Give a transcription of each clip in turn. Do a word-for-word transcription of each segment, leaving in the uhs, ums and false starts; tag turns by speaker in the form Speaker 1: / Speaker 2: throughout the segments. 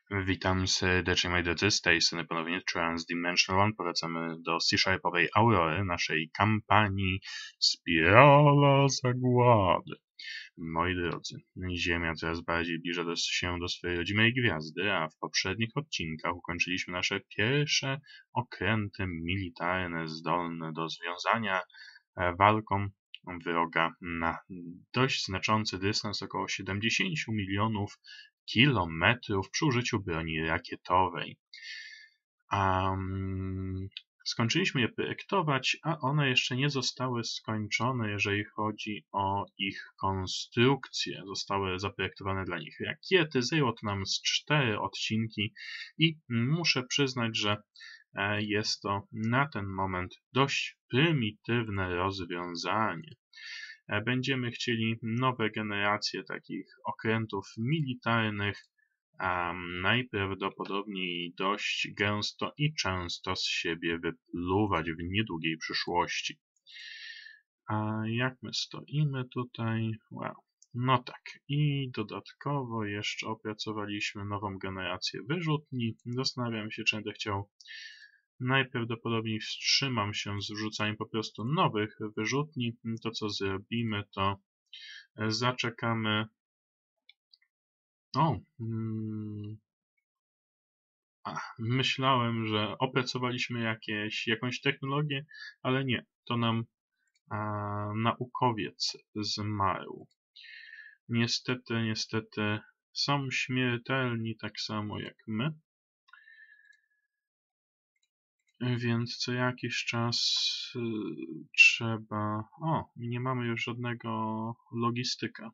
Speaker 1: Witam serdecznie, moi drodzy, z tej strony ponownie Transdimensional One. Powracamy do C-Sharpowej Aurory, naszej kampanii Spirala Zagłady. Moi drodzy, Ziemia coraz bardziej zbliża do, się do swojej rodzimej gwiazdy, a w poprzednich odcinkach ukończyliśmy nasze pierwsze okręty militarne zdolne do związania walką wroga na dość znaczący dystans, około siedemdziesiąt milionów kilometrów przy użyciu broni rakietowej. Um, skończyliśmy je projektować, a one jeszcze nie zostały skończone, jeżeli chodzi o ich konstrukcję. Zostały zaprojektowane dla nich rakiety. Zajęło to nam z cztery odcinki i muszę przyznać, że jest to na ten moment dość prymitywne rozwiązanie. Będziemy chcieli nowe generacje takich okrętów militarnych, a najprawdopodobniej dość gęsto i często z siebie wypluwać w niedługiej przyszłości. A jak my stoimy tutaj? Wow. No tak, i dodatkowo jeszcze opracowaliśmy nową generację wyrzutni. Zastanawiam się, czy będę chciał. Najprawdopodobniej wstrzymam się z wrzucaniem po prostu nowych wyrzutni. To, co zrobimy, to zaczekamy. O! Hmm. A, myślałem, że opracowaliśmy jakieś, jakąś technologię, ale nie. To nam a, naukowiec zmarł. Niestety, niestety są śmiertelni tak samo jak my. Więc co jakiś czas y, trzeba... O, nie mamy już żadnego logistyka.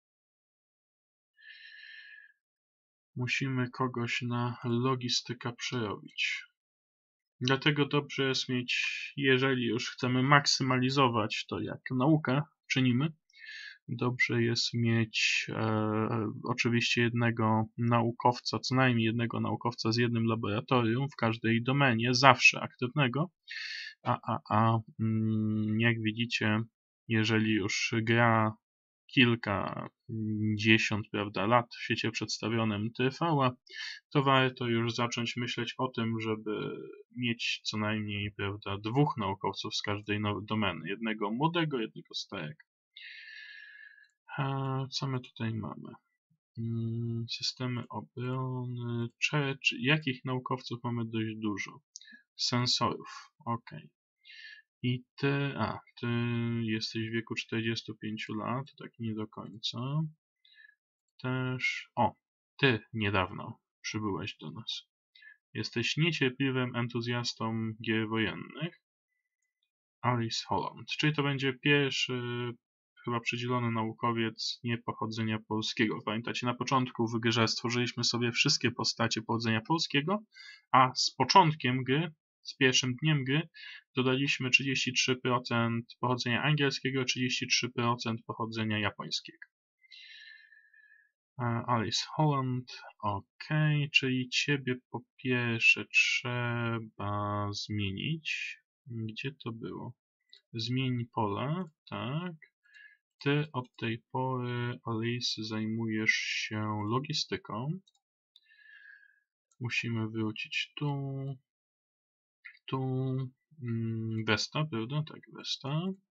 Speaker 1: Musimy kogoś na logistyka przerobić. Dlatego dobrze jest mieć, jeżeli już chcemy maksymalizować to, jak naukę czynimy, dobrze jest mieć e, oczywiście jednego naukowca, co najmniej jednego naukowca z jednym laboratorium w każdej domenie, zawsze aktywnego, a, a, a mm, jak widzicie, jeżeli już gra kilkadziesiąt, prawda, lat w świecie przedstawionym trwała, to warto już zacząć myśleć o tym, żeby mieć co najmniej, prawda, dwóch naukowców z każdej domeny. Jednego młodego, jednego starego. A co my tutaj mamy? Systemy obrony. Czy, czy, jakich naukowców mamy dość dużo? Sensorów. Ok. I ty, a, ty jesteś w wieku czterdziestu pięciu lat, tak nie do końca. Też, o, ty niedawno przybyłeś do nas. Jesteś niecierpliwym entuzjastą gier wojennych. Alice Holland, czyli to będzie pierwszy chyba przydzielony naukowiec nie pochodzenia polskiego. Pamiętacie, na początku w grze stworzyliśmy sobie wszystkie postacie pochodzenia polskiego, a z początkiem gry, z pierwszym dniem gry, dodaliśmy trzydzieści trzy procent pochodzenia angielskiego, trzydzieści trzy procent pochodzenia japońskiego. Alice Holland, ok, czyli ciebie po pierwsze trzeba zmienić. Gdzie to było? Zmień pole, tak. Ty od tej pory, Alice, zajmujesz się logistyką. Musimy wrócić tu, tu, Vesta, prawda? Tak, Vesta.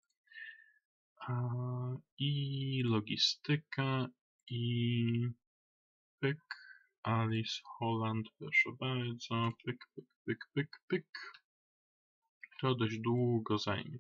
Speaker 1: I logistyka, i pyk, Alice Holland, proszę bardzo, pyk, pyk, pyk, pyk, pyk. To dość długo zajmie,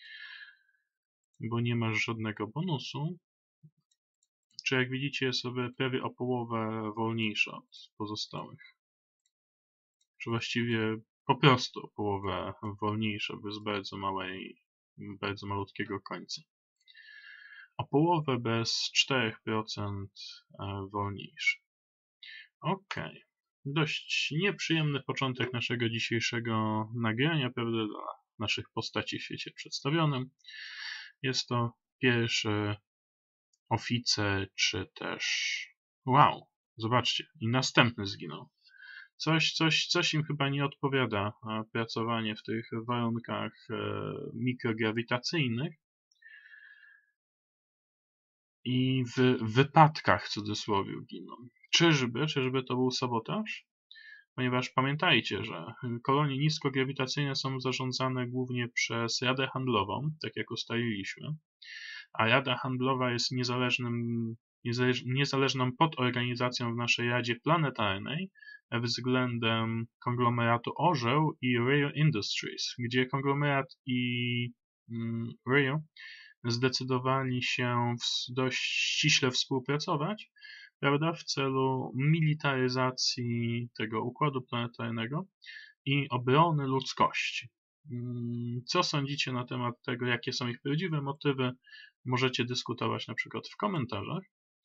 Speaker 1: bo nie masz żadnego bonusu. Czy jak widzicie, jest sobie prawie o połowę wolniejsza od pozostałych. Czy właściwie po prostu o połowę wolniejsza, bez bardzo małej, bardzo malutkiego końca. O połowę bez czterech procent wolniejszy. Ok. Dość nieprzyjemny początek naszego dzisiejszego nagrania, prawda, dla naszych postaci w świecie przedstawionym. Jest to pierwszy oficer, czy też... Wow, zobaczcie, i następny zginął. Coś, coś, coś im chyba nie odpowiada pracowanie w tych warunkach mikrograwitacyjnych i w wypadkach w cudzysłowie giną. Czyżby, czyżby to był sabotaż? Ponieważ pamiętajcie, że kolonie niskograwitacyjne są zarządzane głównie przez Radę Handlową, tak jak ustaliliśmy, a Rada Handlowa jest niezależnym, niezależną podorganizacją w naszej Radzie Planetarnej względem konglomeratu Orzeł i Rio Industries, gdzie konglomerat i mm, Rio zdecydowali się dość ściśle współpracować, prawda, w celu militaryzacji tego układu planetarnego i obrony ludzkości. Co sądzicie na temat tego, jakie są ich prawdziwe motywy? Możecie dyskutować na przykład w komentarzach.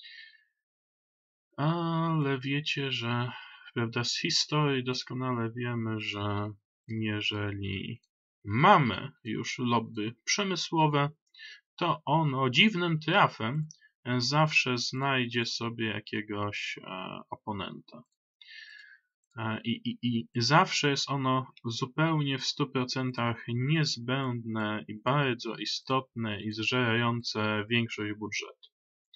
Speaker 1: Ale wiecie, że prawda, z historii doskonale wiemy, że jeżeli mamy już lobby przemysłowe, to ono dziwnym trafem zawsze znajdzie sobie jakiegoś oponenta. I, i, I zawsze jest ono zupełnie w stu procentach niezbędne i bardzo istotne i zżerające większość budżetu.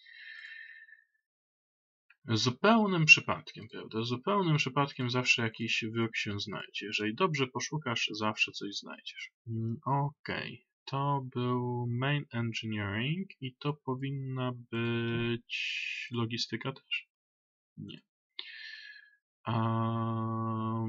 Speaker 1: Zupełnym przypadkiem, prawda? Zupełnym przypadkiem zawsze jakiś wróg się znajdzie. Jeżeli dobrze poszukasz, zawsze coś znajdziesz. Okej. Okay. To był Main Engineering i to powinna być logistyka też? Nie. A...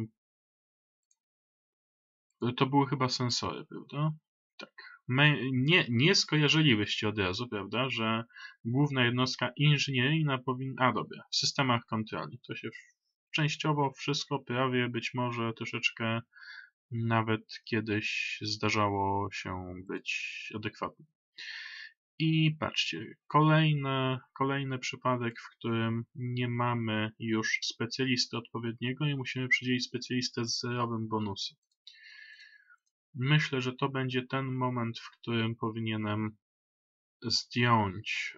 Speaker 1: To były chyba sensory, prawda? Tak. My nie, nie skojarzylibyście od razu, prawda, że główna jednostka inżynieryjna powinna... A dobra, w systemach kontroli. To się częściowo wszystko prawie być może troszeczkę nawet kiedyś zdarzało się być adekwatne. I patrzcie, kolejny, kolejny przypadek, w którym nie mamy już specjalisty odpowiedniego i musimy przydzielić specjalistę z zerowym bonusem. Myślę, że to będzie ten moment, w którym powinienem zdjąć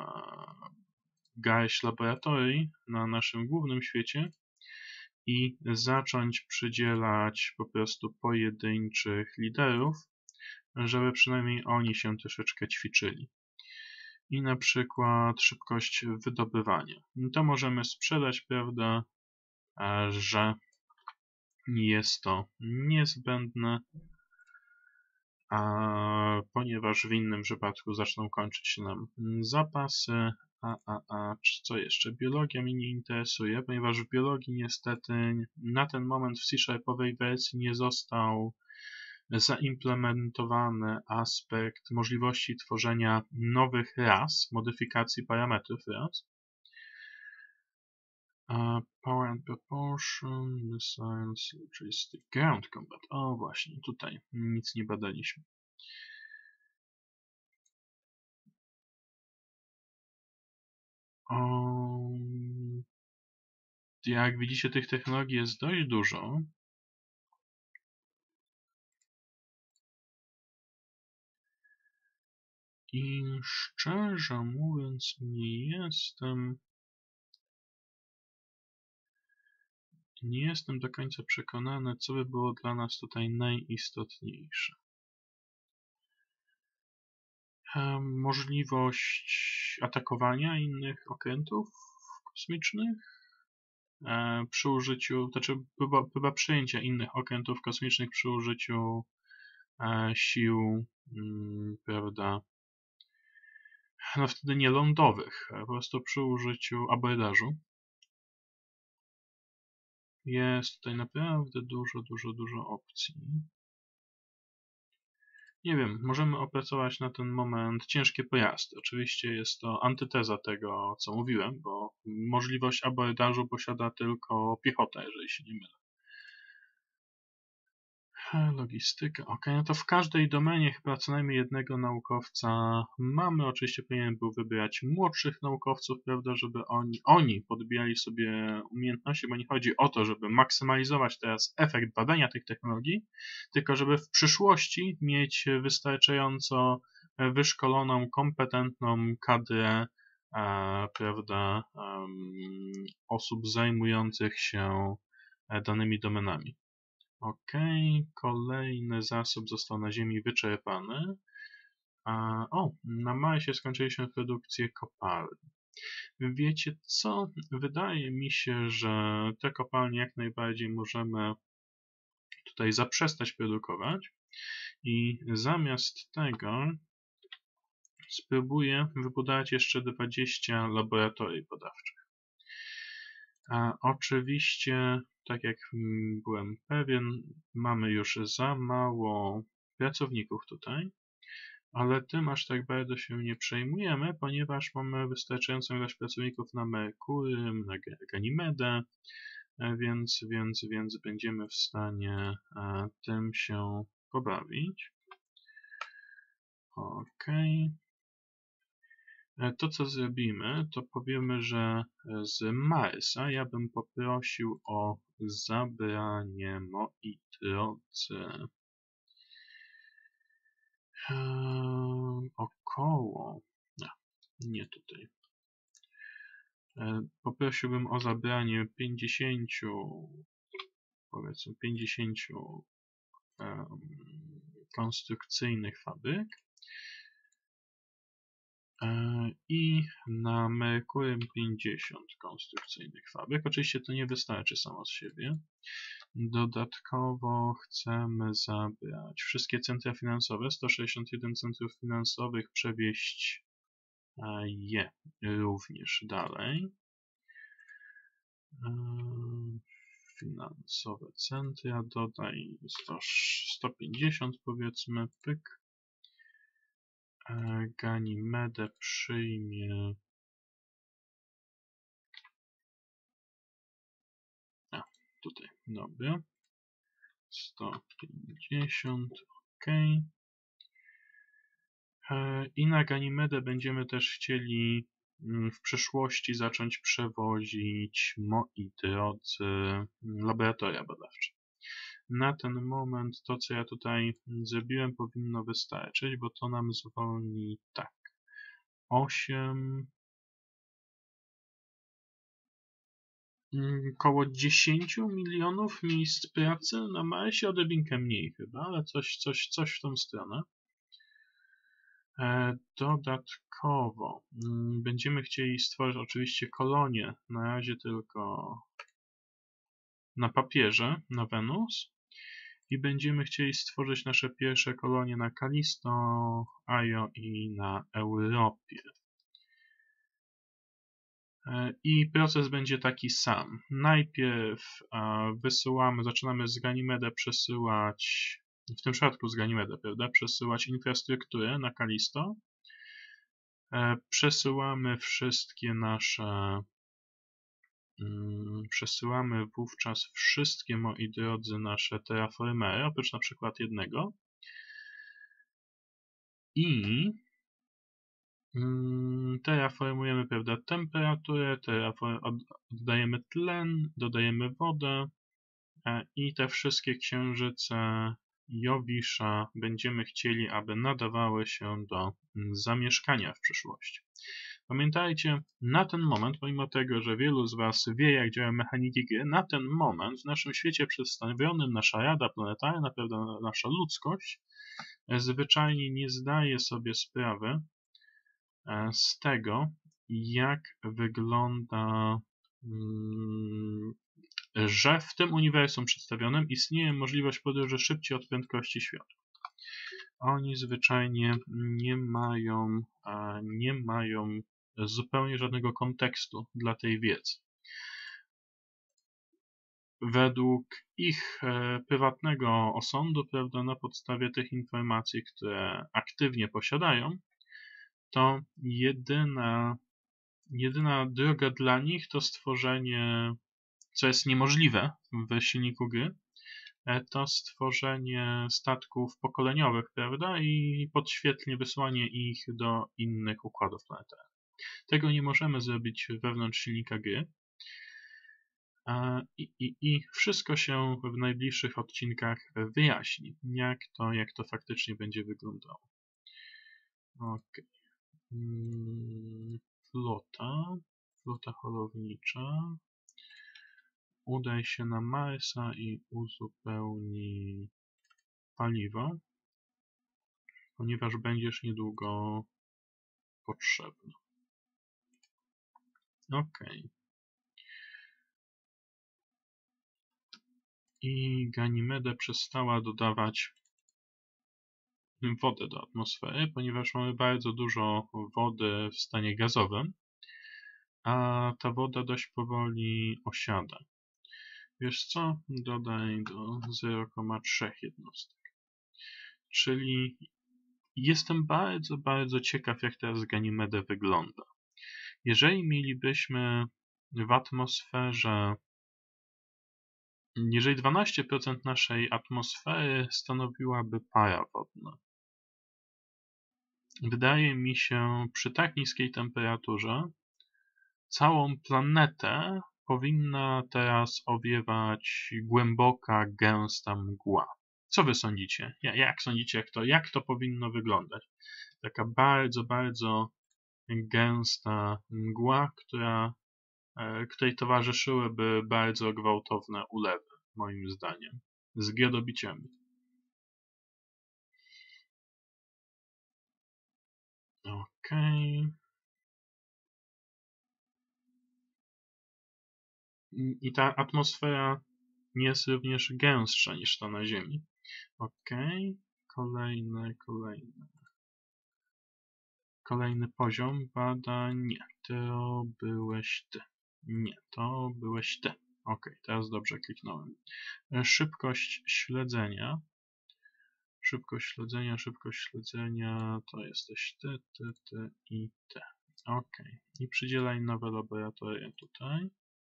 Speaker 1: garść laboratorii na naszym głównym świecie i zacząć przydzielać po prostu pojedynczych liderów, żeby przynajmniej oni się troszeczkę ćwiczyli. I na przykład szybkość wydobywania. To możemy sprzedać, prawda, że jest to niezbędne, a ponieważ w innym przypadku zaczną kończyć się nam zapasy, a, a, a co jeszcze? Biologia mnie nie interesuje, ponieważ w biologii niestety na ten moment w C-Sharpowej wersji nie został zaimplementowany aspekt możliwości tworzenia nowych ras, modyfikacji parametrów ras. Uh, power and Propulsion, Missiles, Logistic, Ground Combat. O właśnie, tutaj nic nie badaliśmy. Um, jak widzicie, tych technologii jest dość dużo. I szczerze mówiąc, nie jestem nie jestem do końca przekonany, co by było dla nas tutaj najistotniejsze. Możliwość atakowania innych okrętów kosmicznych przy użyciu, znaczy chyba, chyba przyjęcia innych okrętów kosmicznych przy użyciu sił, prawda, no wtedy nie lądowych, po prostu przy użyciu abordażu. Jest tutaj naprawdę dużo, dużo, dużo opcji. Nie wiem, możemy opracować na ten moment ciężkie pojazdy. Oczywiście jest to antyteza tego, co mówiłem, bo możliwość abordażu posiada tylko piechota, jeżeli się nie mylę. Logistyka, ok, no to w każdej domenie chyba co najmniej jednego naukowca mamy. Oczywiście powinien był wybrać młodszych naukowców, prawda, żeby oni, oni podbijali sobie umiejętności, bo nie chodzi o to, żeby maksymalizować teraz efekt badania tych technologii, tylko żeby w przyszłości mieć wystarczająco wyszkoloną, kompetentną kadrę, e, prawda, um, osób zajmujących się danymi domenami. Ok, kolejny zasób został na Ziemi wyczerpany. A, o, na Marsie skończyliśmy produkcję kopalni. Wiecie co? Wydaje mi się, że te kopalnie jak najbardziej możemy tutaj zaprzestać produkować i zamiast tego spróbuję wybudować jeszcze dwadzieścia laboratoriów badawczych. A oczywiście, tak jak byłem pewien, mamy już za mało pracowników tutaj, ale tym aż tak bardzo się nie przejmujemy, ponieważ mamy wystarczającą ilość pracowników na Merkurym, na Ganimedę, więc, więc, więc będziemy w stanie tym się pobawić. Ok. To, co zrobimy, to powiemy, że z Marsa ja bym poprosił o zabranie, moi drodzy, eee, około, nie, nie tutaj, eee, poprosiłbym o zabranie pięćdziesięciu, powiedzmy pięćdziesięciu eee, konstrukcyjnych fabryk. I na Merkurym pięćdziesiąt konstrukcyjnych fabryk. Oczywiście to nie wystarczy samo z siebie. Dodatkowo chcemy zabrać wszystkie centra finansowe, sto sześćdziesiąt jeden centrów finansowych, przewieźć je również dalej. Finansowe centra, dodaj sto pięćdziesiąt powiedzmy, pyk. Ganimedę przyjmie. A, tutaj, dobra. sto pięćdziesiąt, ok. I na Ganimedę będziemy też chcieli w przyszłości zacząć przewozić, moi drodzy, laboratoria badawcze. Na ten moment to, co ja tutaj zrobiłem, powinno wystarczyć, bo to nam zwolni tak. osiem, około dziesięć milionów miejsc pracy na Marsie, odrobinkę mniej chyba, ale coś, coś, coś w tą stronę. Dodatkowo będziemy chcieli stworzyć oczywiście kolonię, na razie tylko na papierze, na Wenus. I będziemy chcieli stworzyć nasze pierwsze kolonie na Kalisto, Io i na Europie. I proces będzie taki sam. Najpierw wysyłamy, zaczynamy z Ganimedę przesyłać, w tym przypadku z Ganimedę, prawda, przesyłać infrastrukturę na Kalisto. Przesyłamy wszystkie nasze, przesyłamy wówczas wszystkie, moi drodzy, nasze terraformery, oprócz na przykład jednego. I terraformujemy, prawda, temperaturę, oddajemy tlen, dodajemy wodę i te wszystkie księżyce Jowisza będziemy chcieli, aby nadawały się do zamieszkania w przyszłości. Pamiętajcie, na ten moment, pomimo tego, że wielu z Was wie, jak działają mechaniki gry, na ten moment w naszym świecie przedstawionym nasza Rada Planetarna, prawda, nasza ludzkość, zwyczajnie nie zdaje sobie sprawy z tego, jak wygląda, że w tym uniwersum przedstawionym istnieje możliwość podróży szybciej od prędkości światła. Oni zwyczajnie nie mają, nie mają zupełnie żadnego kontekstu dla tej wiedzy. Według ich prywatnego osądu, prawda, na podstawie tych informacji, które aktywnie posiadają, to jedyna, jedyna droga dla nich to stworzenie, co jest niemożliwe w silniku gry, to stworzenie statków pokoleniowych, prawda, i podświetnie wysłanie ich do innych układów planetarnych. Tego nie możemy zrobić wewnątrz silnika gry. I, i, i wszystko się w najbliższych odcinkach wyjaśni, jak to, jak to faktycznie będzie wyglądało. Ok. Flota, flota holownicza. Udaj się na Marsa i uzupełnij paliwo, ponieważ będziesz niedługo potrzebny. OK. I Ganymede przestała dodawać wodę do atmosfery, ponieważ mamy bardzo dużo wody w stanie gazowym, a ta woda dość powoli osiada. Wiesz co? Dodaj do zero przecinek trzy jednostek. Czyli jestem bardzo, bardzo ciekaw, jak teraz Ganymede wygląda. Jeżeli mielibyśmy w atmosferze, jeżeli dwanaście procent naszej atmosfery stanowiłaby para wodna, wydaje mi się, przy tak niskiej temperaturze całą planetę powinna teraz owiewać głęboka, gęsta mgła. Co wy sądzicie? Jak sądzicie, jak to, jak to powinno wyglądać? Taka bardzo, bardzo gęsta mgła, która, której towarzyszyłyby bardzo gwałtowne ulewy, moim zdaniem, z giodobiciami. Okej. Okay. I ta atmosfera jest również gęstsza niż ta na Ziemi. Okej. Okay. Kolejne, kolejne. Kolejny poziom badań. Nie, to byłeś ty. Nie, to byłeś ty. Ok, teraz dobrze kliknąłem. Szybkość śledzenia. Szybkość śledzenia, szybkość śledzenia to jesteś ty, ty, ty i ty. Ok, i przydzielaj nowe laboratoria tutaj.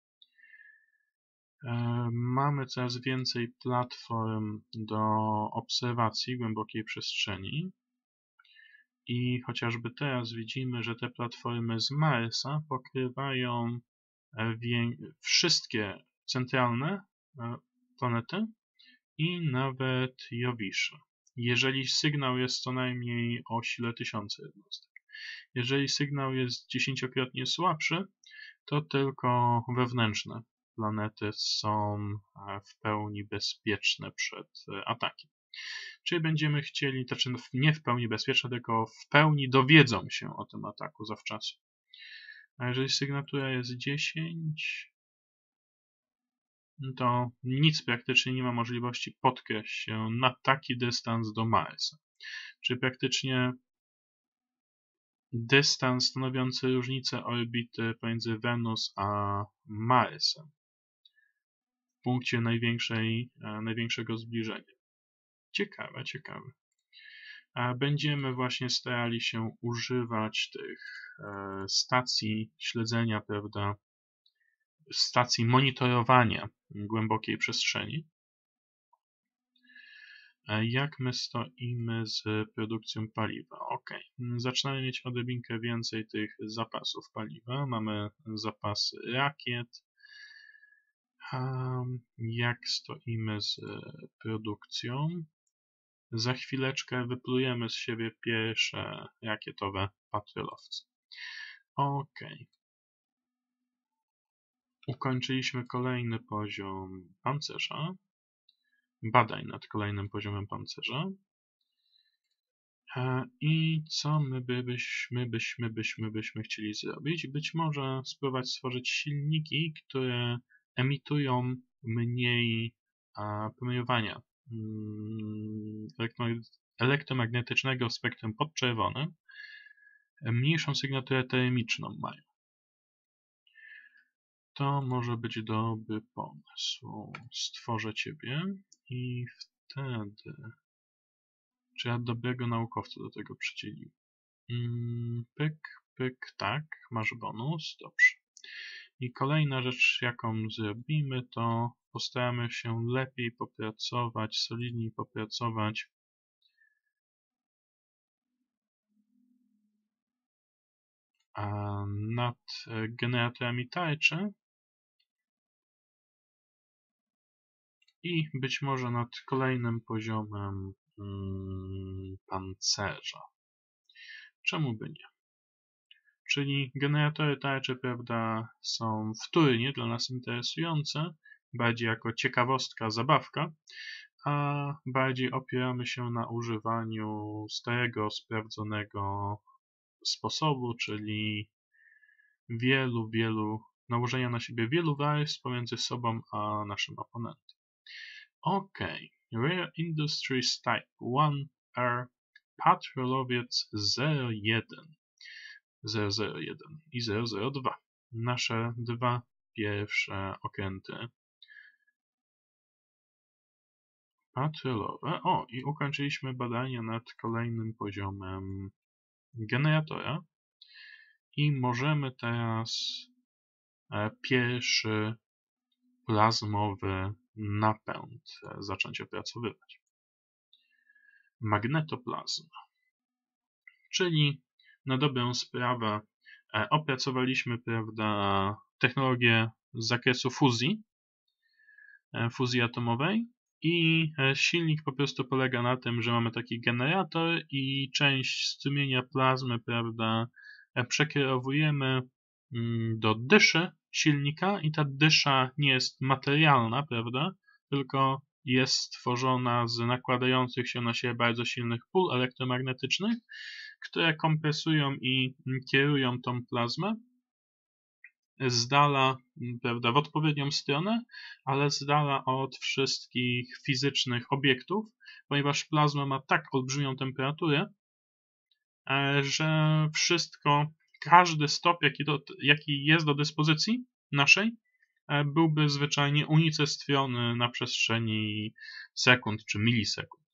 Speaker 1: E, mamy coraz więcej platform do obserwacji głębokiej przestrzeni. I chociażby teraz widzimy, że te platformy z Marsa pokrywają wszystkie centralne planety i nawet Jowisze. Jeżeli sygnał jest co najmniej o sile tysiąca jednostek. Jeżeli sygnał jest dziesięciokrotnie słabszy, to tylko wewnętrzne planety są w pełni bezpieczne przed atakiem. Czyli będziemy chcieli, to znaczy nie w pełni bezpieczne, tylko w pełni dowiedzą się o tym ataku zawczasu. A jeżeli sygnatura jest dziesięć, to nic praktycznie nie ma możliwości podkraść się na taki dystans do Marsa. Czyli praktycznie dystans stanowiący różnicę orbity pomiędzy Wenus a Marsem w punkcie największej, największego zbliżenia. Ciekawe, ciekawe. Będziemy właśnie starali się używać tych stacji śledzenia, prawda, stacji monitorowania głębokiej przestrzeni. Jak my stoimy z produkcją paliwa? Ok, zaczynamy mieć odrobinkę więcej tych zapasów paliwa. Mamy zapasy rakiet. Jak stoimy z produkcją? Za chwileczkę wyplujemy z siebie pierwsze rakietowe patrolowce. Ok. Ukończyliśmy kolejny poziom pancerza. Badań nad kolejnym poziomem pancerza. I co my byśmy, byśmy, byśmy, byśmy chcieli zrobić? Być może spróbować stworzyć silniki, które emitują mniej promieniowania elektromagnetycznego w spektrum podczerwonym, mniejszą sygnaturę termiczną mają. To może być dobry pomysł. Stworzę ciebie i wtedy... Czy ja dobrego naukowca do tego przydzieliłem? Mm, pyk, pyk, tak, masz bonus, dobrze. I kolejna rzecz, jaką zrobimy, to postaramy się lepiej popracować, solidniej popracować nad generatorami tarczy i być może nad kolejnym poziomem hmm, pancerza. Czemu by nie? Czyli generatory tarczy, prawda, są wtórnie dla nas interesujące, bardziej jako ciekawostka, zabawka, a bardziej opieramy się na używaniu starego, sprawdzonego sposobu, czyli wielu, wielu, nałożenia na siebie wielu warstw pomiędzy sobą a naszym oponentem. OK. Rare Industries Type jeden R Patrolowiec zero jeden. zero zero jeden i zero zero dwa. Nasze dwa pierwsze okręty patrolowe. O, i ukończyliśmy badania nad kolejnym poziomem generatora. I możemy teraz pierwszy plazmowy napęd zacząć opracowywać. Magnetoplazma. Czyli na dobrą sprawę opracowaliśmy, prawda, technologię z zakresu fuzji, fuzji atomowej i silnik po prostu polega na tym, że mamy taki generator i część strumienia plazmy, prawda, przekierowujemy do dyszy silnika i ta dysza nie jest materialna, prawda, tylko jest stworzona z nakładających się na siebie bardzo silnych pól elektromagnetycznych, które kompresują i kierują tą plazmę z dala, prawda, w odpowiednią stronę, ale z dala od wszystkich fizycznych obiektów, ponieważ plazma ma tak olbrzymią temperaturę, że wszystko, każdy stop, jaki, do, jaki jest do dyspozycji naszej, byłby zwyczajnie unicestwiony na przestrzeni sekund czy milisekund.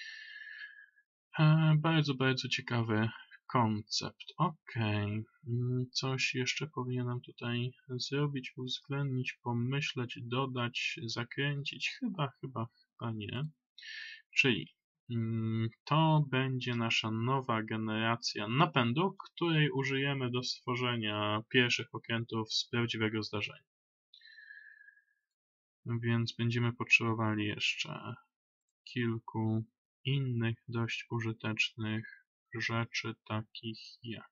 Speaker 1: Bardzo, bardzo ciekawy koncept. Ok. Coś jeszcze powinienem tutaj zrobić, uwzględnić, pomyśleć, dodać, zakręcić? Chyba, chyba, chyba nie. Czyli to będzie nasza nowa generacja napędu, której użyjemy do stworzenia pierwszych okrętów z prawdziwego zdarzenia. Więc będziemy potrzebowali jeszcze kilku innych dość użytecznych rzeczy, takich jak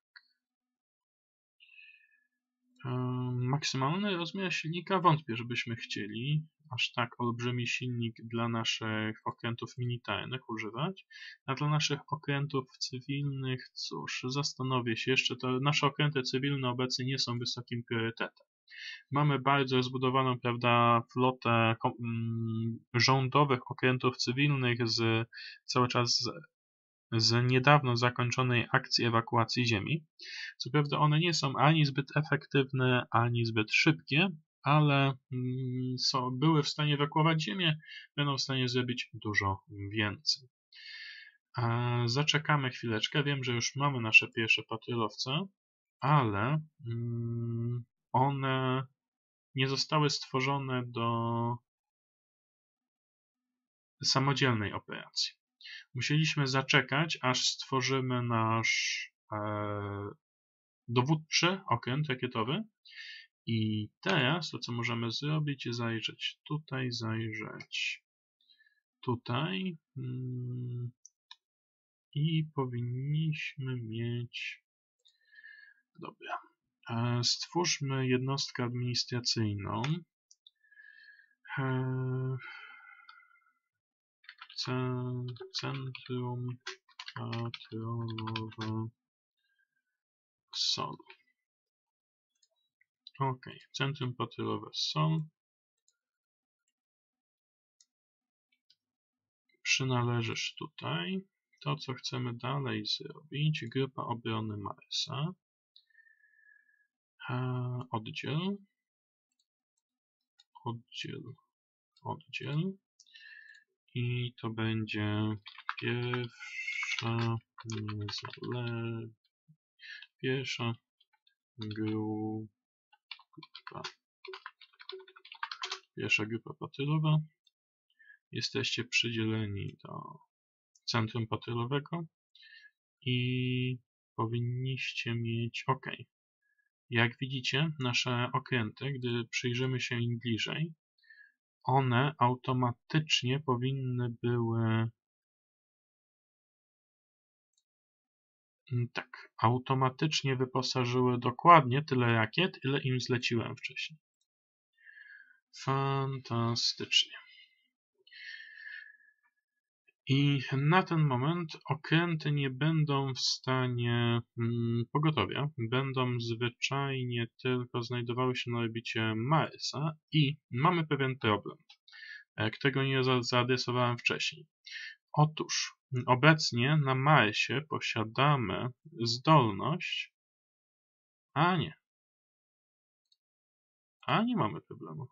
Speaker 1: maksymalny rozmiar silnika. Wątpię, żebyśmy chcieli aż tak olbrzymi silnik dla naszych okrętów militarnych używać, a dla naszych okrętów cywilnych, cóż, zastanowię się jeszcze, to nasze okręty cywilne obecnie nie są wysokim priorytetem. Mamy bardzo zbudowaną, prawda, flotę rządowych okrętów cywilnych z cały czas z, z niedawno zakończonej akcji ewakuacji ziemi. Co prawda one nie są ani zbyt efektywne, ani zbyt szybkie, ale są, były w stanie ewakuować ziemię, będą w stanie zrobić dużo więcej. Zaczekamy chwileczkę. Wiem, że już mamy nasze pierwsze patrolowce, ale one nie zostały stworzone do samodzielnej operacji. Musieliśmy zaczekać, aż stworzymy nasz e, dowódczy okręt rakietowy. I teraz to, co możemy zrobić, zajrzeć tutaj, zajrzeć tutaj. Hmm. I powinniśmy mieć... Dobra. E, stwórzmy jednostkę administracyjną. E, Centrum patrolowe Sol. Ok, Centrum patrolowe Sol. Przynależysz tutaj. To, co chcemy dalej zrobić, grupa obrony Marsa. Oddziel. Oddziel. Oddziel. I to będzie pierwsza niezale... pierwsza grupa. Pierwsza grupa patrolowa. Jesteście przydzieleni do centrum patrolowego i powinniście mieć OK. Jak widzicie, nasze okręty, gdy przyjrzymy się im bliżej, one automatycznie powinny były tak, automatycznie wyposażyły dokładnie tyle rakiet, ile im zleciłem wcześniej. Fantastycznie. I na ten moment okręty nie będą w stanie mm, pogotowia, będą zwyczajnie tylko znajdowały się na orbicie Marsa i mamy pewien problem, którego nie zaadresowałem wcześniej. Otóż obecnie na Marsie posiadamy zdolność, a nie, a nie mamy problemu.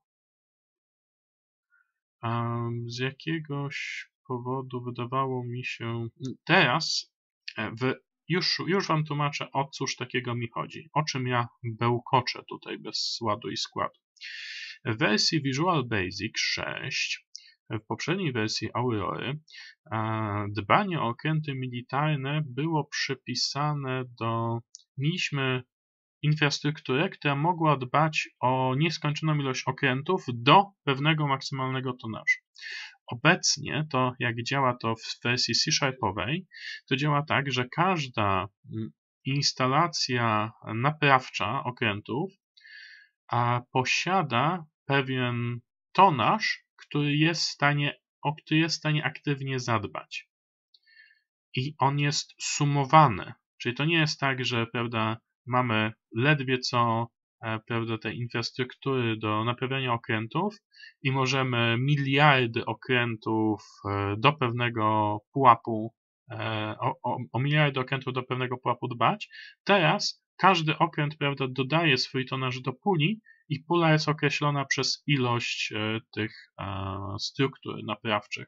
Speaker 1: A z jakiegoś powodu wydawało mi się, teraz w, już, już wam tłumaczę, o cóż takiego mi chodzi, o czym ja bełkoczę tutaj bez ładu i składu. W wersji Visual Basic sześć, w poprzedniej wersji Aurory, dbanie o okręty militarne było przypisane do, mieliśmy infrastrukturę, która mogła dbać o nieskończoną ilość okrętów do pewnego maksymalnego tonażu. Obecnie to, jak działa to w wersji C-Sharpowej, to działa tak, że każda instalacja naprawcza okrętów a posiada pewien tonaż, który jest w stanie, o który jest w stanie aktywnie zadbać. I on jest sumowany. Czyli to nie jest tak, że prawda, mamy ledwie co prawda, tej infrastruktury do naprawiania okrętów i możemy miliardy okrętów do pewnego pułapu, o, o, o miliardy okrętów do pewnego pułapu dbać. Teraz każdy okręt prawda, dodaje swój tonaż do puli i pula jest określona przez ilość tych struktur naprawczych.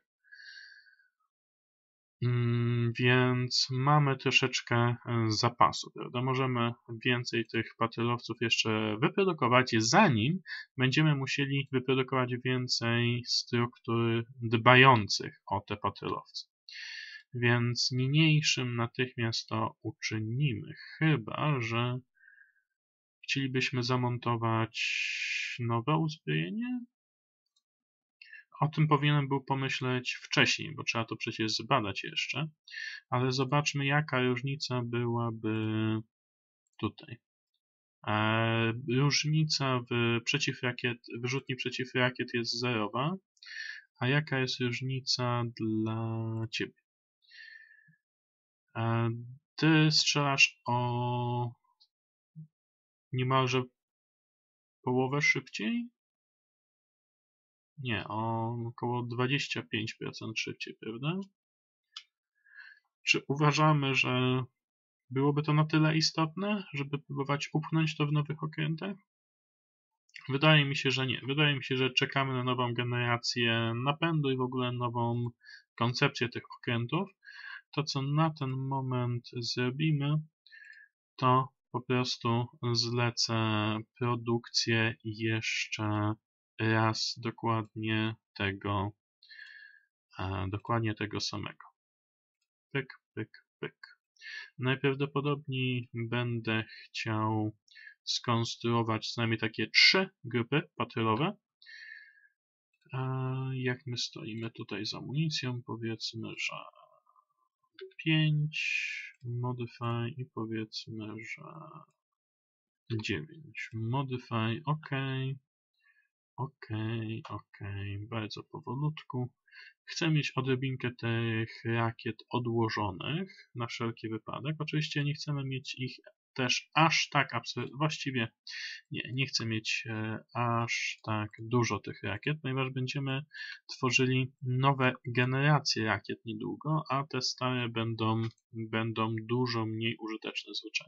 Speaker 1: Więc mamy troszeczkę zapasu, prawda? Możemy więcej tych patrolowców jeszcze wyprodukować, zanim będziemy musieli wyprodukować więcej struktur dbających o te patrolowce. Więc niniejszym natychmiast to uczynimy, chyba że chcielibyśmy zamontować nowe uzbrojenie. O tym powinienem był pomyśleć wcześniej, bo trzeba to przecież zbadać jeszcze, ale zobaczmy, jaka różnica byłaby tutaj. E, różnica w przeciwrakiet, wyrzutni przeciwrakiet jest zerowa, a jaka jest różnica dla ciebie? E, ty strzelasz o niemalże połowę szybciej? Nie, o około dwadzieścia pięć procent szybciej, prawda? Czy uważamy, że byłoby to na tyle istotne, żeby próbować upchnąć to w nowych okrętach? Wydaje mi się, że nie. Wydaje mi się, że czekamy na nową generację napędu i w ogóle nową koncepcję tych okrętów. To, co na ten moment zrobimy, to po prostu zlecę produkcję jeszcze raz dokładnie tego, dokładnie tego samego. Pyk, pyk, pyk. Najprawdopodobniej będę chciał skonstruować co najmniej takie trzy grupy patrolowe. Jak my stoimy tutaj z amunicją, powiedzmy, że pięć, modify i powiedzmy, że dziewięć. Modify, ok, ok, ok, bardzo powolutku. Chcę mieć odrobinkę tych rakiet odłożonych na wszelki wypadek. Oczywiście nie chcemy mieć ich też aż tak, właściwie nie, nie chcę mieć e, aż tak dużo tych rakiet, ponieważ będziemy tworzyli nowe generacje rakiet niedługo, a te stare będą, będą dużo mniej użyteczne zwyczajnie.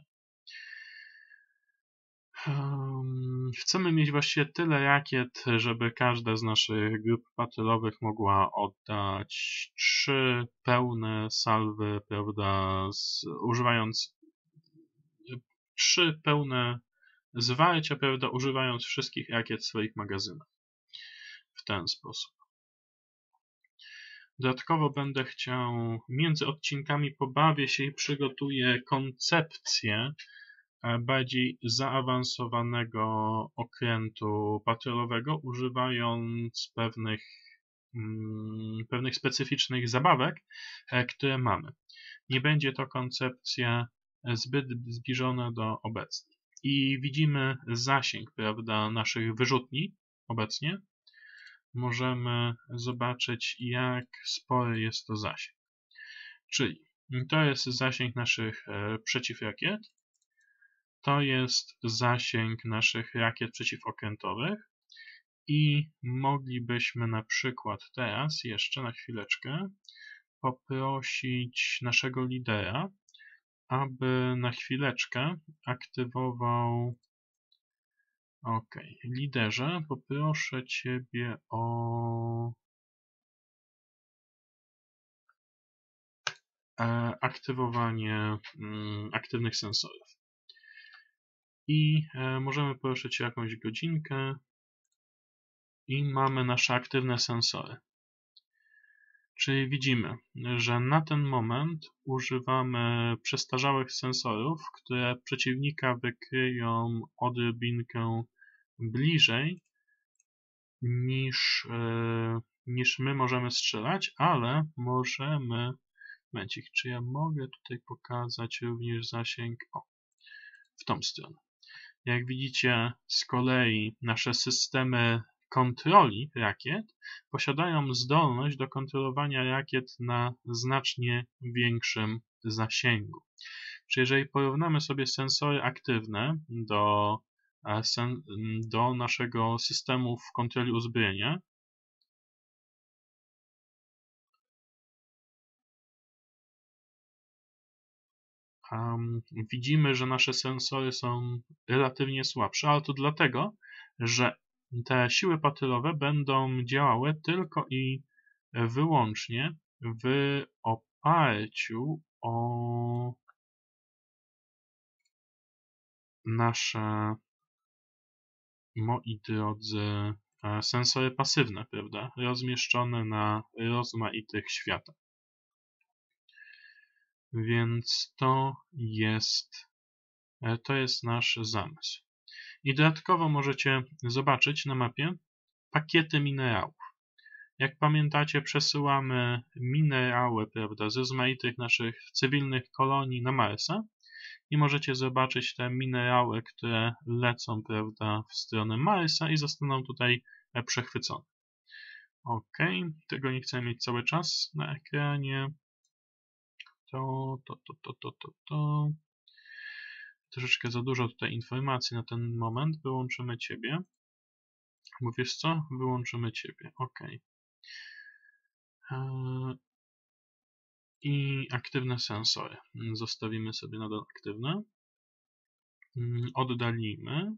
Speaker 1: Um, chcemy mieć właściwie tyle rakiet, żeby każda z naszych grup patrolowych mogła oddać trzy pełne salwy, prawda, z, używając trzy pełne zwarcia, prawda, używając wszystkich rakiet w swoich magazynach. W ten sposób. Dodatkowo będę chciał, między odcinkami pobawię się i przygotuję koncepcję bardziej zaawansowanego okrętu patrolowego, używając pewnych, mm, pewnych specyficznych zabawek, które mamy. Nie będzie to koncepcja zbyt zbliżona do obecnej. I widzimy zasięg, prawda, naszych wyrzutni obecnie. możemy zobaczyć, jak spory jest to zasięg. Czyli to jest zasięg naszych przeciwrakiet, to jest zasięg naszych rakiet przeciwokrętowych i moglibyśmy na przykład teraz jeszcze na chwileczkę poprosić naszego lidera, aby na chwileczkę aktywował. OK, liderze, poproszę Ciebie o aktywowanie aktywnych sensorów. I możemy poruszyć jakąś godzinkę i mamy nasze aktywne sensory. Czyli widzimy, że na ten moment używamy przestarzałych sensorów, które przeciwnika wykryją odrobinkę bliżej niż, niż my możemy strzelać, ale możemy... Momencik, czy ja mogę tutaj pokazać również zasięg? O, w tą stronę. Jak widzicie, z kolei nasze systemy kontroli rakiet posiadają zdolność do kontrolowania rakiet na znacznie większym zasięgu. Czyli jeżeli porównamy sobie sensory aktywne do, do naszego systemu kontroli uzbrojenia, Um, widzimy, że nasze sensory są relatywnie słabsze, ale to dlatego, że te siły patylowe będą działały tylko i wyłącznie w oparciu o nasze, moi drodzy, sensory pasywne, prawda? Rozmieszczone na rozmaitych światach. Więc to jest, to jest nasz zamysł. I dodatkowo możecie zobaczyć na mapie pakiety minerałów. Jak pamiętacie, przesyłamy minerały, prawda, ze rozmaitych naszych cywilnych kolonii na Marsa i możecie zobaczyć te minerały, które lecą, prawda, w stronę Marsa i zostaną tutaj przechwycone. OK, tego nie chcę mieć cały czas na ekranie. To, to, to, to, to, to, to. Troszeczkę za dużo tutaj informacji na ten moment. Wyłączymy Ciebie. Bo wiesz co? Wyłączymy Ciebie. OK. I aktywne sensory. Zostawimy sobie nadal aktywne. Oddalimy.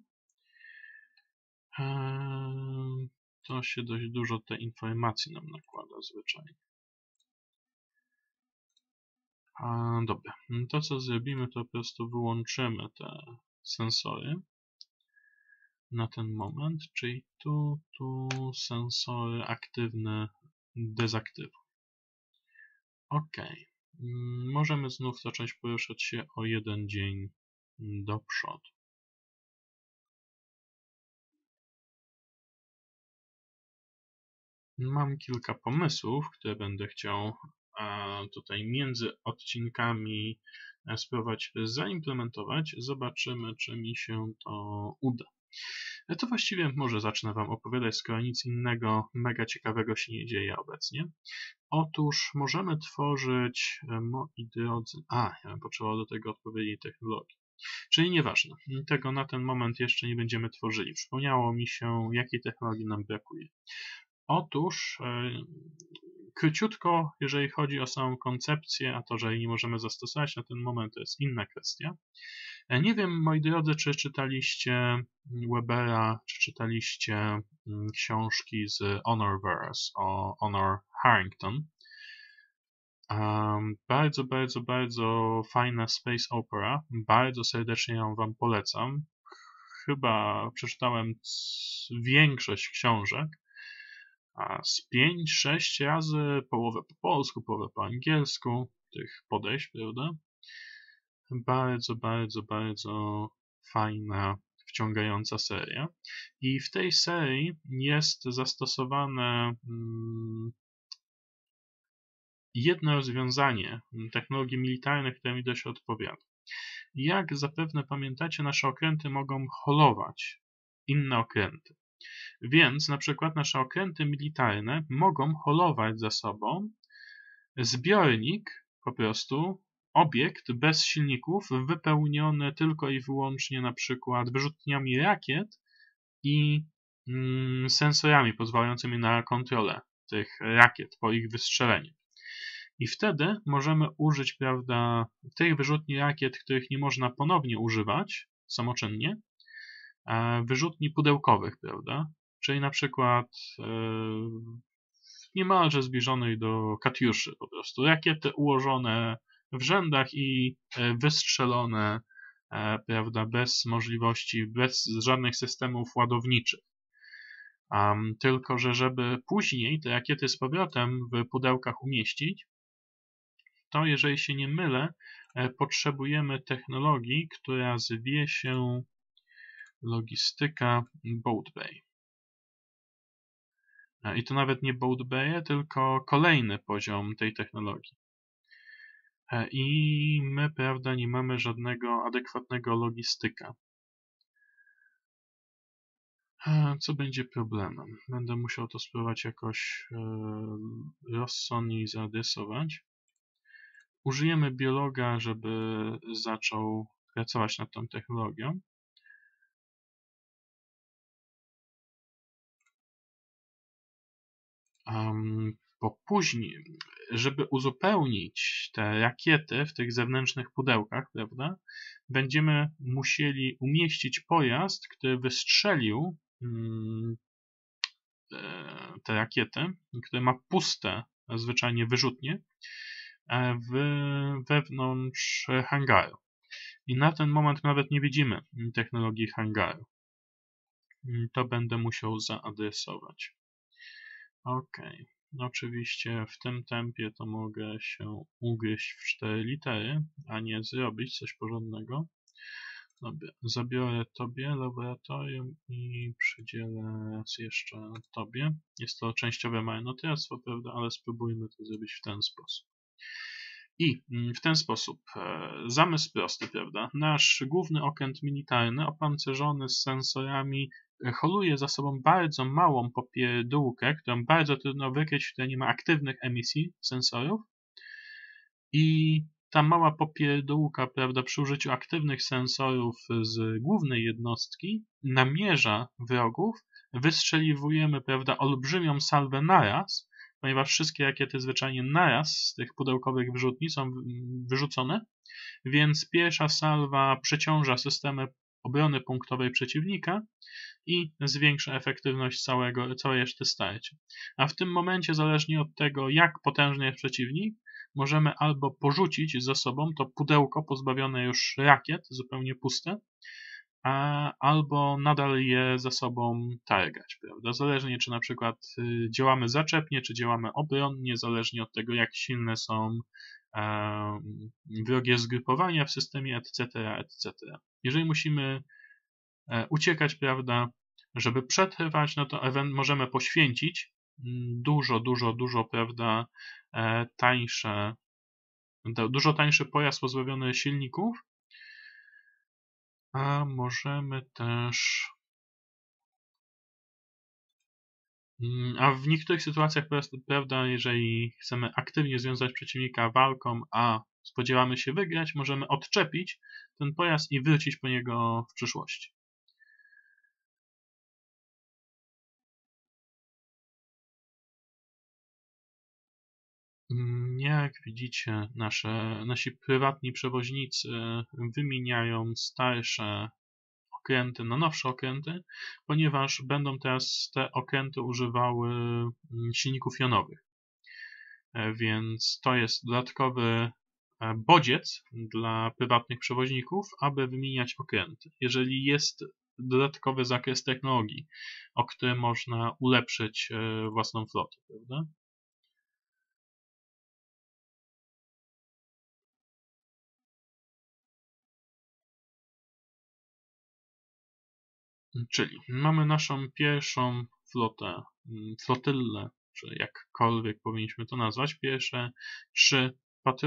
Speaker 1: To się dość dużo tej informacji nam nakłada zwyczajnie. Dobra. To co zrobimy, to po prostu wyłączymy te sensory na ten moment, czyli tu, tu sensory aktywne dezaktywuj. OK. Możemy znów zacząć poruszać się o jeden dzień do przodu. Mam kilka pomysłów, które będę chciał tutaj między odcinkami spróbować zaimplementować. Zobaczymy, czy mi się to uda. To właściwie może zacznę Wam opowiadać, skoro nic innego mega ciekawego się nie dzieje obecnie. Otóż możemy tworzyć, moi drodzy... A, ja bym potrzebował do tego odpowiedniej technologii. Czyli nieważne. Tego na ten moment jeszcze nie będziemy tworzyli. Przypomniało mi się, jakiej technologii nam brakuje. Otóż, yy, króciutko, jeżeli chodzi o samą koncepcję, a to, że jej nie możemy zastosować na ten moment, to jest inna kwestia. Nie wiem, moi drodzy, czy czytaliście Webera, czy czytaliście książki z Honorverse o Honor Harrington. Um, bardzo, bardzo, bardzo fajna space opera. Bardzo serdecznie ją Wam polecam. Chyba przeczytałem większość książek. A z pięć sześć razy, połowę po polsku, połowę po angielsku, tych podejść, prawda? Bardzo, bardzo, bardzo fajna, wciągająca seria. I w tej serii jest zastosowane hmm, jedno rozwiązanie technologii militarnych, które mi dość odpowiada. Jak zapewne pamiętacie, nasze okręty mogą holować inne okręty. Więc na przykład nasze okręty militarne mogą holować za sobą zbiornik, po prostu obiekt bez silników, wypełniony tylko i wyłącznie na przykład wyrzutniami rakiet i mm, sensorami pozwalającymi na kontrolę tych rakiet po ich wystrzeleniu. I wtedy możemy użyć, prawda, tych wyrzutni rakiet, których nie można ponownie używać samoczynnie, wyrzutni pudełkowych, prawda, czyli na przykład e, niemalże zbliżonej do Katiuszy, po prostu rakiety ułożone w rzędach i wystrzelone, prawda, bez możliwości, bez żadnych systemów ładowniczych. Um, tylko że żeby później te rakiety z powrotem w pudełkach umieścić, to jeżeli się nie mylę, potrzebujemy technologii, która zwie się logistyka Boat Bay. I to nawet nie Boat Bay, tylko kolejny poziom tej technologii. I my, prawda, nie mamy żadnego adekwatnego logistyka. Co będzie problemem? Będę musiał to spróbować jakoś rozsądniej zaadresować. Użyjemy biologa, żeby zaczął pracować nad tą technologią. Um, bo później, żeby uzupełnić te rakiety w tych zewnętrznych pudełkach, prawda, będziemy musieli umieścić pojazd, który wystrzelił um, te rakiety, który ma puste zwyczajnie wyrzutnie w, wewnątrz hangaru. I na ten moment nawet nie widzimy technologii hangaru. To będę musiał zaadresować. Ok. Oczywiście w tym tempie to mogę się ugryźć w cztery litery, a nie zrobić coś porządnego. Dobra, zabiorę tobie laboratorium i przydzielę raz jeszcze tobie. Jest to częściowe marnotrawstwo, prawda, ale spróbujmy to zrobić w ten sposób. I w ten sposób zamysł prosty, prawda? Nasz główny okręt militarny opancerzony z sensorami holuje za sobą bardzo małą popierdółkę, którą bardzo trudno wykryć, która nie ma aktywnych emisji sensorów. I ta mała popierdółka, prawda, przy użyciu aktywnych sensorów z głównej jednostki namierza wrogów, wystrzeliwujemy, prawda, olbrzymią salwę naraz, ponieważ wszystkie rakiety zwyczajnie naraz z tych pudełkowych wyrzutni są wyrzucone, więc pierwsza salwa przeciąża systemy obrony punktowej przeciwnika i zwiększa efektywność całego, całej reszty starcia. A w tym momencie, zależnie od tego, jak potężny jest przeciwnik, możemy albo porzucić za sobą to pudełko pozbawione już rakiet, zupełnie puste, a, albo nadal je za sobą targać, prawda? Zależnie, czy na przykład działamy zaczepnie, czy działamy obronnie, zależnie od tego, jak silne są e, wrogie zgrupowania w systemie, et cetera, et cetera. Jeżeli musimy e, uciekać, prawda, żeby przetrwać, no to możemy poświęcić dużo, dużo, dużo, prawda, e, tańsze, dużo tańszy pojazd pozbawiony silników, a możemy też, a w niektórych sytuacjach, prawda, jeżeli chcemy aktywnie związać przeciwnika walką, a spodziewamy się wygrać, możemy odczepić ten pojazd i wrócić po niego w przyszłości. Jak widzicie, nasze, nasi prywatni przewoźnicy wymieniają starsze okręty na nowsze okręty, ponieważ będą teraz te okręty używały silników jonowych. Więc to jest dodatkowy bodziec dla prywatnych przewoźników, aby wymieniać okręty. Jeżeli jest dodatkowy zakres technologii, o którym można ulepszyć własną flotę, prawda? Czyli mamy naszą pierwszą flotę, flotyllę, czy jakkolwiek powinniśmy to nazwać, pierwsze trzy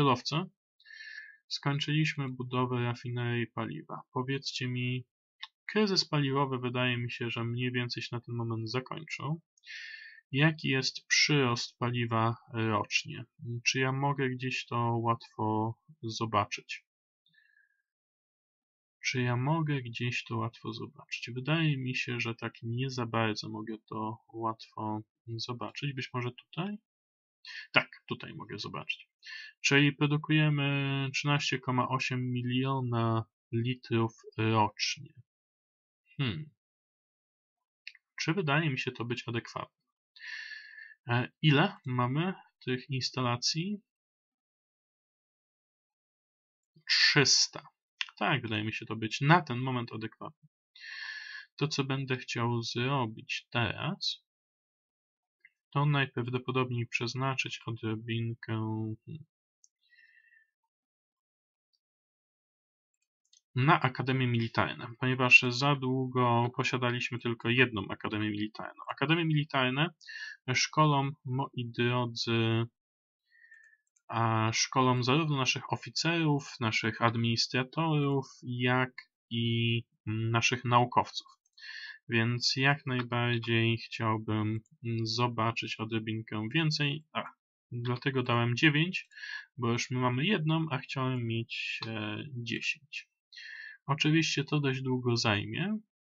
Speaker 1: patrolowce. Skończyliśmy budowę rafinerii paliwa. Powiedzcie mi, kryzys paliwowy wydaje mi się, że mniej więcej się na ten moment zakończył. Jaki jest przyrost paliwa rocznie? Czy ja mogę gdzieś to łatwo zobaczyć? Czy ja mogę gdzieś to łatwo zobaczyć? Wydaje mi się, że tak nie za bardzo mogę to łatwo zobaczyć. Być może tutaj? Tak, tutaj mogę zobaczyć. Czyli produkujemy trzynaście przecinek osiem miliona litrów rocznie. Hmm. Czy wydaje mi się to być adekwatne? Ile mamy tych instalacji? trzysta. Tak, wydaje mi się to być na ten moment adekwatne. To, co będę chciał zrobić teraz, to najprawdopodobniej przeznaczyć odrobinkę na Akademię Militarną, ponieważ za długo posiadaliśmy tylko jedną Akademię Militarną. Akademie Militarne szkolą, moi drodzy, a szkolą zarówno naszych oficerów, naszych administratorów, jak i naszych naukowców. Więc jak najbardziej chciałbym zobaczyć odrobinkę więcej. A, dlatego dałem dziewięć, bo już my mamy jedną, a chciałem mieć dziesięć. Oczywiście to dość długo zajmie,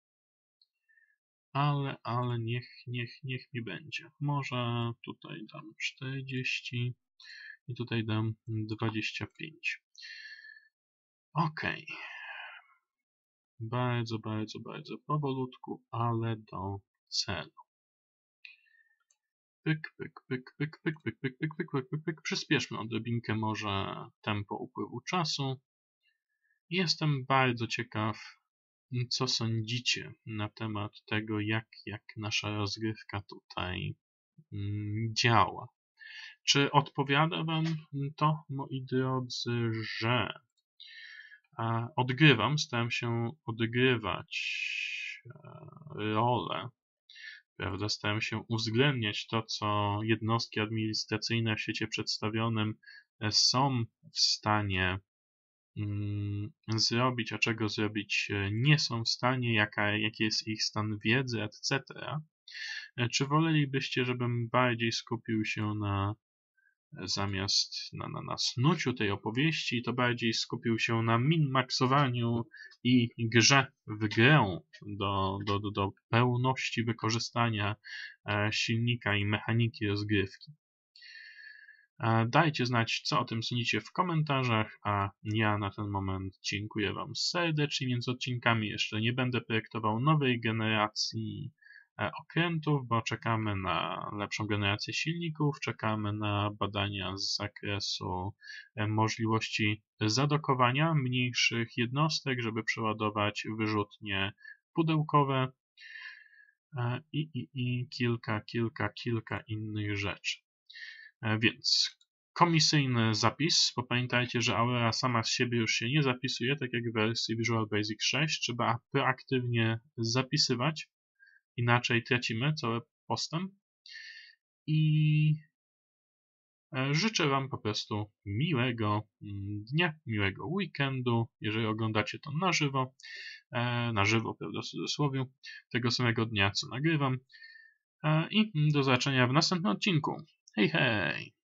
Speaker 1: ale, ale niech, niech, niech mi będzie. Może tutaj dam czterdzieści i tutaj dam dwadzieścia pięć. Ok. Bardzo, bardzo, bardzo powolutku, ale do celu. Pyk, pyk, pyk, pyk, pyk, pyk, pyk, pyk, pyk, pyk, pyk, pyk. Przyspieszmy odrobinkę może tempo upływu czasu. Jestem bardzo ciekaw, co sądzicie na temat tego, jak, jak nasza rozgrywka tutaj mm, działa. Czy odpowiada Wam to, moi drodzy, że a, odgrywam, staram się odgrywać rolę, prawda? Staram się uwzględniać to, co jednostki administracyjne w świecie przedstawionym są w stanie zrobić, a czego zrobić nie są w stanie, jaka, jaki jest ich stan wiedzy, et cetera. Czy wolelibyście, żebym bardziej skupił się na zamiast na, na, na snuciu tej opowieści, to bardziej skupił się na min-maksowaniu i grze w grę do, do, do, do pełności wykorzystania silnika i mechaniki rozgrywki? Dajcie znać, co o tym sądzicie w komentarzach, a ja na ten moment dziękuję Wam serdecznie. Między odcinkami jeszcze nie będę projektował nowej generacji okrętów, bo czekamy na lepszą generację silników, czekamy na badania z zakresu możliwości zadokowania mniejszych jednostek, żeby przeładować wyrzutnie pudełkowe i, i, i kilka, kilka, kilka innych rzeczy. Więc komisyjny zapis, bo pamiętajcie, że Aurora sama z siebie już się nie zapisuje, tak jak w wersji Visual Basic sześć, trzeba proaktywnie zapisywać, inaczej tracimy cały postęp. I życzę Wam po prostu miłego dnia, miłego weekendu, jeżeli oglądacie to na żywo, na żywo, prawda, w cudzysłowie, tego samego dnia, co nagrywam. I do zobaczenia w następnym odcinku. Hej, hej!